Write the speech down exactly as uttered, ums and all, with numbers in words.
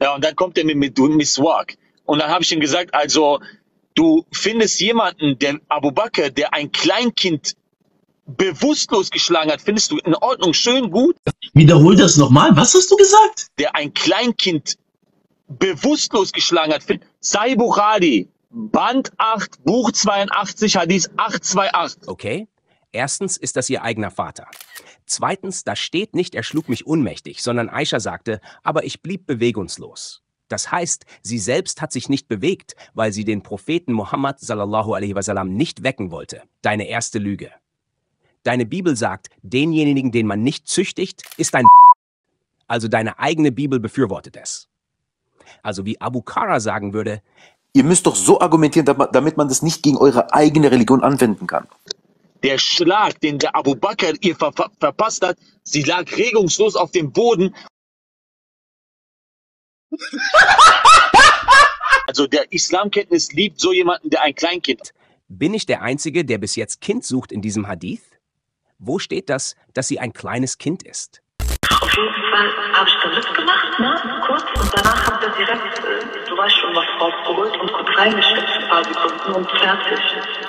Ja, und dann kommt er mit, mit Miswak. Und dann habe ich ihm gesagt, also, du findest jemanden, der Abu Bakr, der ein Kleinkind bewusstlos geschlagen hat, findest du in Ordnung, schön, gut? Wiederhol das nochmal. Was hast du gesagt? Der ein Kleinkind bewusstlos geschlagen hat. Sahih Bukhari, Band acht, Buch zweiundachtzig, Hadith achthundertachtundzwanzig. Okay, erstens ist das ihr eigener Vater. Zweitens, da steht nicht, er schlug mich ohnmächtig, sondern Aisha sagte, aber ich blieb bewegungslos. Das heißt, sie selbst hat sich nicht bewegt, weil sie den Propheten Muhammad sallallahu alaihi wasallam nicht wecken wollte. Deine erste Lüge. Deine Bibel sagt, denjenigen, den man nicht züchtigt, ist ein Also deine eigene Bibel befürwortet es. Also wie Abu Kara sagen würde, ihr müsst doch so argumentieren, damit man das nicht gegen eure eigene Religion anwenden kann. Der Schlag, den der Abu Bakr ihr ver ver verpasst hat, sie lag regungslos auf dem Boden. Also der Islamkenntnis liebt so jemanden, der ein Kleinkind hat. Bin ich der Einzige, der bis jetzt Kind sucht in diesem Hadith? Wo steht das, dass sie ein kleines Kind ist? Auf jeden Fall habe ich da mitgemacht, ne, kurz, und danach hat er direkt, äh, du weißt schon was, rausgeholt und kurz reingeschätzt, ein paar Sekunden und fertig.